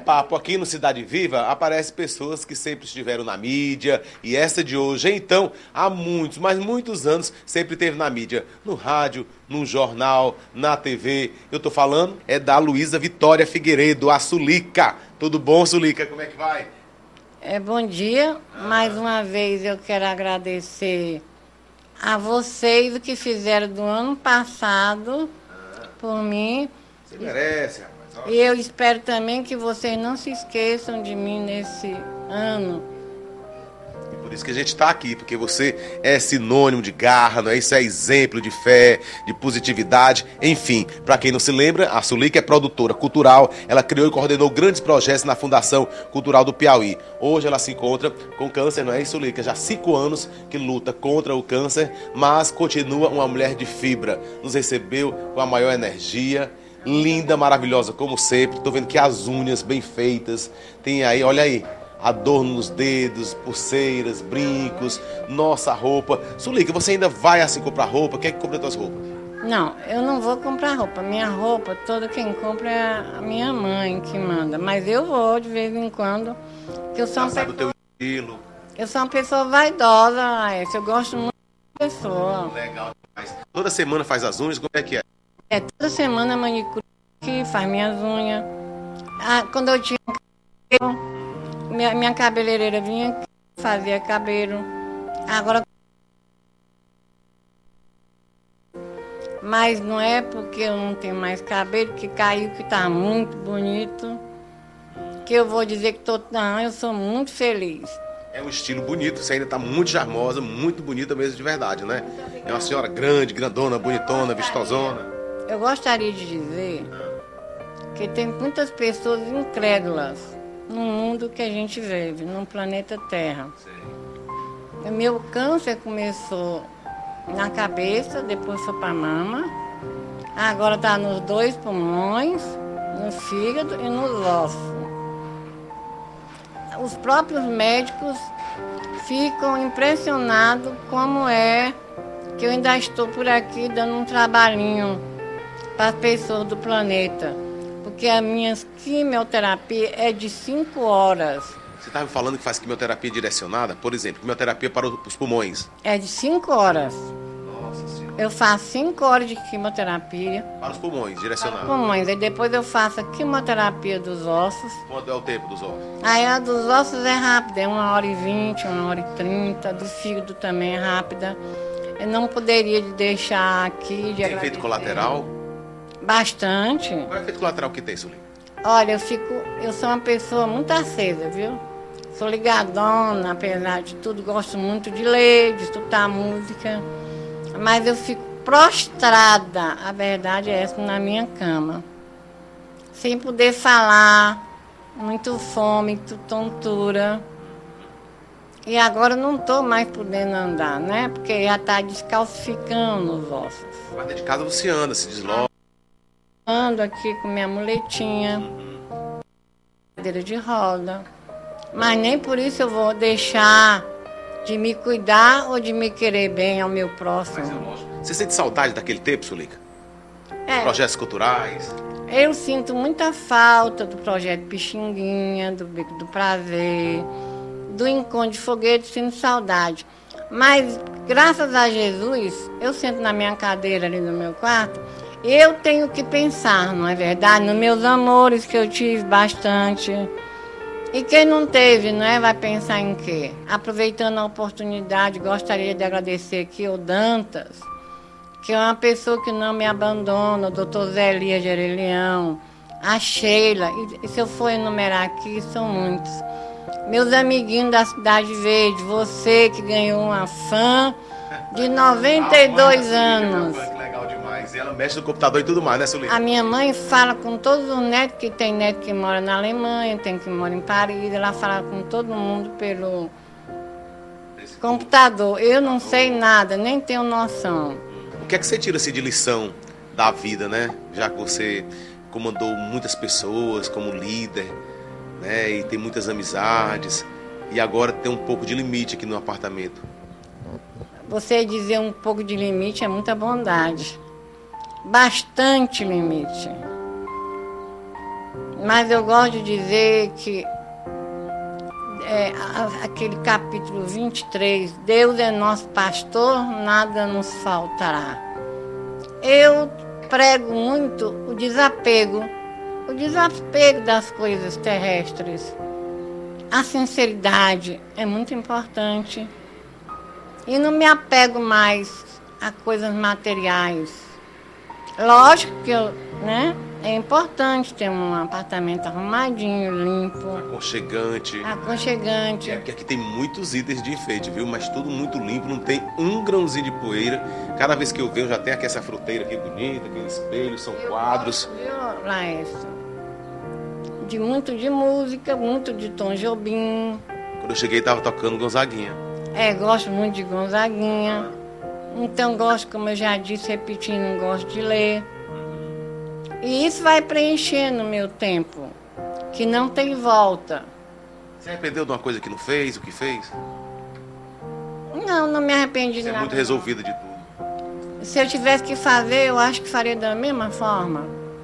papo aqui no Cidade Viva, aparecem pessoas que sempre estiveram na mídia, e essa de hoje, então, há muitos, mas muitos anos, sempre esteve na mídia, no rádio, no jornal, na TV. Eu tô falando é da Luísa Vitória Figueiredo, a Sulica. Tudo bom, Sulica? Como é que vai? Bom dia. Mais uma vez eu quero agradecer a vocês o que fizeram do ano passado por mim. Você merece, rapaz. E eu espero também que vocês não se esqueçam de mim nesse ano. E por isso que a gente está aqui, porque você é sinônimo de garra, não é? Isso é exemplo de fé, de positividade. Enfim, para quem não se lembra, a Sulica é produtora cultural. Ela criou e coordenou grandes projetos na Fundação Cultural do Piauí. Hoje ela se encontra com câncer, não é isso, Sulica? Já há 5 anos que luta contra o câncer, mas continua uma mulher de fibra. Nos recebeu com a maior energia. Linda, maravilhosa, como sempre. Tô vendo que as unhas bem feitas. Tem aí, olha aí, adorno nos dedos, pulseiras, brincos. Nossa, roupa. Sulica, você ainda vai assim comprar roupa? Quem é que compra as tuas roupas? Não, eu não vou comprar roupa. Minha roupa, toda quem compra é a minha mãe que manda. Mas eu vou de vez em quando. Que eu sou uma Sabe o teu estilo? Eu sou uma pessoa vaidosa, Laércio. Eu gosto muito de pessoa. Legal demais. Toda semana faz as unhas, como é que é? Toda semana a manicure que faz minhas unhas. Quando eu tinha cabelo, minha cabeleireira vinha aqui, fazia cabelo. Agora, mas não é porque eu não tenho mais cabelo, que caiu, que tá muito bonito, que eu vou dizer que não, eu sou muito feliz. É um estilo bonito, você ainda está muito charmosa, muito bonita mesmo de verdade, né? É uma senhora grande, grandona, bonitona, vistosona. Eu gostaria de dizer que tem muitas pessoas incrédulas no mundo que a gente vive, no planeta Terra. O meu câncer começou na cabeça, depois foi para a mama, agora está nos 2 pulmões, no fígado e nos ossos. Os próprios médicos ficam impressionados como é que eu ainda estou por aqui dando um trabalhinho para as pessoas do planeta, porque a minha quimioterapia é de 5 horas. Você estava falando que faz quimioterapia direcionada? Por exemplo, quimioterapia para os pulmões. É de 5 horas. Nossa Senhora. Eu faço 5 horas de quimioterapia. Para os pulmões, direcionada. Para os pulmões. Aí depois eu faço a quimioterapia dos ossos. Quanto é o tempo dos ossos? Aí a dos ossos é rápida, é 1h20, 1h30. Do fígado também é rápida. Eu não poderia deixar aqui de Tem efeito colateral? Bastante. Qual é o efeito colateral que tem, Sulica? Olha, eu sou uma pessoa muito acesa, viu? Sou ligadona, apesar de tudo, gosto muito de ler, de escutar música. Mas eu fico prostrada, a verdade é essa, na minha cama. Sem poder falar, muito fome, muito tontura. E agora eu não estou mais podendo andar, né? Porque já está descalcificando os ossos. Mas dentro de casa você anda, se desloca. Ando aqui com minha muletinha, cadeira de roda. Mas nem por isso eu vou deixar de me cuidar ou de me querer bem ao meu próximo. Mas é lógico. Você sente saudade daquele tempo, Sulica? Projetos culturais? Eu sinto muita falta do projeto Pixinguinha, do Beco do Prazer, do Encontro de Foguete, sinto saudade. Mas, graças a Jesus, eu sento na minha cadeira ali no meu quarto, eu tenho que pensar, não é verdade? Nos meus amores que eu tive bastante. E quem não teve, não é? Vai pensar em quê? Aproveitando a oportunidade, gostaria de agradecer aqui ao Dantas, que é uma pessoa que não me abandona, o doutor Zé Elias Gerelião, a Sheila, e se eu for enumerar aqui, são muitos. Meus amiguinhos da Cidade Verde, você que ganhou uma fã de 92 anos. Que legal demais. E ela mexe no computador e tudo mais, né, Sulica? A minha mãe fala com todos os netos, que tem neto que mora na Alemanha, tem que mora em Paris, ela fala com todo mundo pelo computador. Eu não sei nada, nem tenho noção. O que é que você tira assim, de lição da vida, né? Já que você comandou muitas pessoas como líder, né? E tem muitas amizades. E agora tem um pouco de limite aqui no apartamento. Você dizer um pouco de limite é muita bondade. Bastante limite. Mas eu gosto de dizer que aquele capítulo 23, Deus é nosso pastor, nada nos faltará. Eu prego muito o desapego das coisas terrestres. A sinceridade é muito importante. E não me apego mais a coisas materiais. Lógico que é importante ter um apartamento arrumadinho, limpo. Aconchegante. Aconchegante. Aqui tem muitos itens de enfeite, viu? Mas tudo muito limpo, não tem um grãozinho de poeira. Cada vez que eu venho já tem aqui essa fruteira aqui bonita, aquele espelho, são quadros. Viu, Laércio? Muito de música, muito de Tom Jobim. Quando eu cheguei tava tocando Gonzaguinha. Gosto muito de Gonzaguinha. Então gosto, como eu já disse, repetindo, gosto de ler. E isso vai preenchendo o meu tempo, que não tem volta. Você arrependeu de uma coisa que não fez, o que fez? Não me arrependi de nada. Você é muito resolvida de tudo. Se eu tivesse que fazer, eu acho que faria da mesma forma.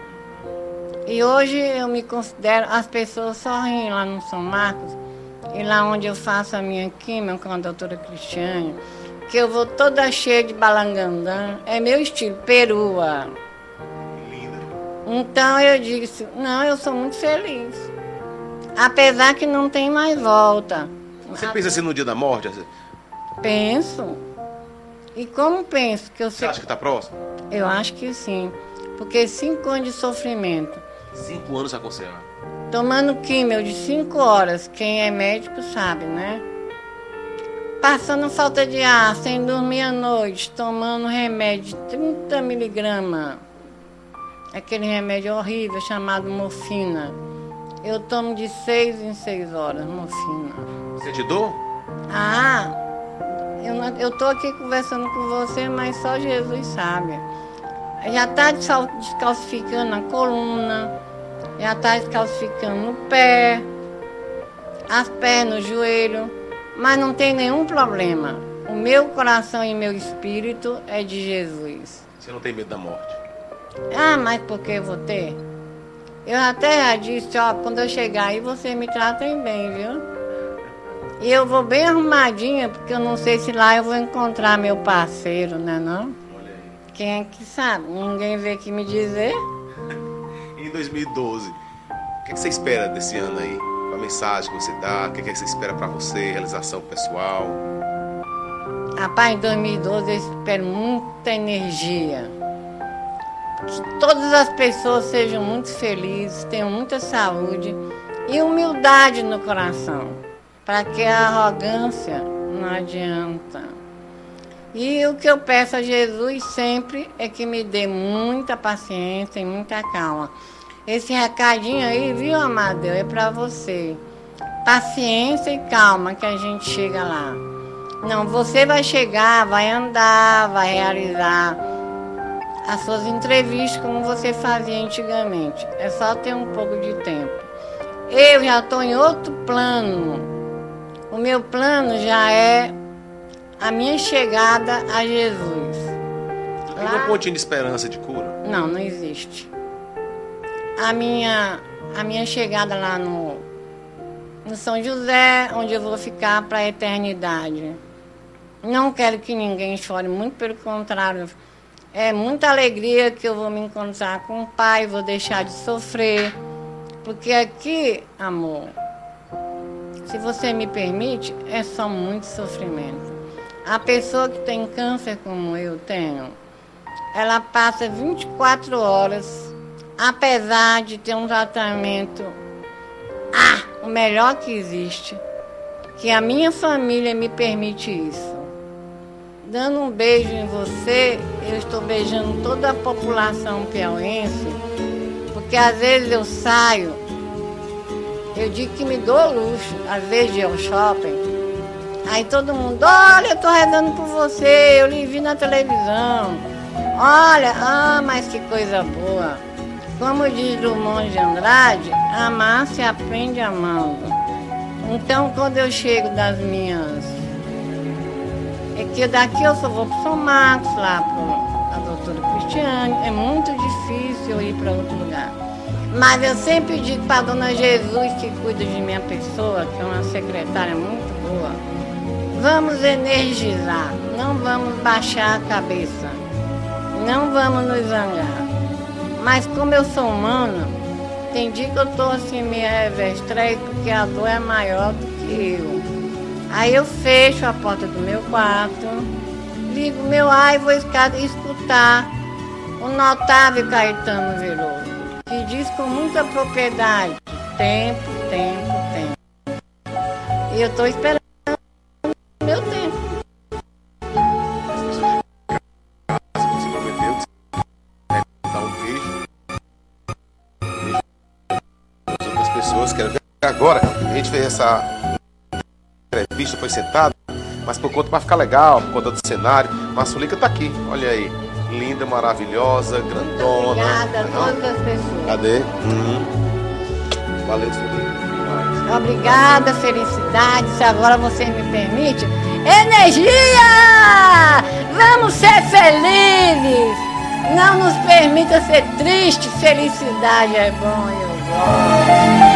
E hoje eu me considero, as pessoas sorriem lá no São Marcos, e lá onde eu faço a minha química com a doutora Cristiane, que eu vou toda cheia de balangandã, é meu estilo, perua. Linda. Então eu disse, não, eu sou muito feliz. Apesar que não tem mais volta. Você pensa assim no dia da morte? Penso. E como penso? Que eu Você sei... acha que está próximo? Eu acho que sim. Porque 5 anos de sofrimento. 5 anos aconselhando. Tomando químio de 5 horas, quem é médico sabe, né? Passando falta de ar, sem dormir à noite, tomando remédio de 30 miligramas. Aquele remédio horrível chamado morfina. Eu tomo de 6 em 6 horas, morfina. Você te dou? Eu tô aqui conversando com você, mas só Jesus sabe. Já está descalcificando a coluna, já está descalcificando o pé, as pernas, o joelho, mas não tem nenhum problema. O meu coração e meu espírito é de Jesus. Você não tem medo da morte? Mas por que eu vou ter? Eu até já disse, quando eu chegar aí, você me tratem bem, viu? E eu vou bem arrumadinha, porque eu não sei se lá eu vou encontrar meu parceiro, né não? Olha aí. Quem é que sabe? Ninguém veio aqui me dizer. Em 2012, o que você espera desse ano aí? Qual a mensagem que você dá? O que você espera para você? Realização pessoal? Rapaz, em 2012 eu espero muita energia. Que todas as pessoas sejam muito felizes, tenham muita saúde e humildade no coração. Para que a arrogância não adianta. E o que eu peço a Jesus sempre é que me dê muita paciência e muita calma. Esse recadinho aí, viu, Amadeu, é para você. Paciência e calma que a gente chega lá. Não, você vai chegar, vai andar, vai realizar as suas entrevistas como você fazia antigamente. É só ter um pouco de tempo. Eu já estou em outro plano. O meu plano já é a minha chegada a Jesus. Tem uma pontinha de esperança de cura? Não existe. A minha chegada lá no São José, onde eu vou ficar para a eternidade. Não quero que ninguém chore, muito pelo contrário. É muita alegria que eu vou me encontrar com o Pai, vou deixar de sofrer. Porque aqui, amor, se você me permite, é só muito sofrimento. A pessoa que tem câncer como eu tenho, ela passa 24 horas, apesar de ter um tratamento, o melhor que existe, que a minha família me permite isso. Dando um beijo em você, eu estou beijando toda a população piauiense, porque às vezes eu saio, eu digo que me dou luxo, às vezes de ir ao shopping, aí todo mundo, olha, eu estou rezando por você, eu lhe vi na televisão, olha, mas que coisa boa. Como diz Drummond de Andrade, amar se aprende amando. Então, quando eu chego das minhas... É que daqui eu só vou para São Marcos, lá para a doutora Cristiane. É muito difícil eu ir para outro lugar. Mas eu sempre digo para a dona Jesus, que cuida de minha pessoa, que é uma secretária muito boa, vamos energizar, não vamos baixar a cabeça, não vamos nos zangar. Mas como eu sou humana, tem dia que eu estou assim meio revestrez, porque a dor é maior do que eu. Aí eu fecho a porta do meu quarto, ligo meu ar e vou escutar o notável Caetano Veloso, que diz com muita propriedade: tempo, tempo, tempo. E eu estou esperando o meu tempo. Você prometeu dar um beijo às outras pessoas. Quero ver agora. A gente fez essa entrevista, foi sentado, mas por conta para ficar legal, por conta do cenário. Mas a Sulica tá aqui, olha aí. Linda, maravilhosa, grandona. Obrigada a todas as pessoas. Cadê? Valeu, Sulica. Obrigada, felicidade. Se agora você me permite, energia! Vamos ser felizes! Não nos permita ser tristes. Felicidade é bom, eu gosto.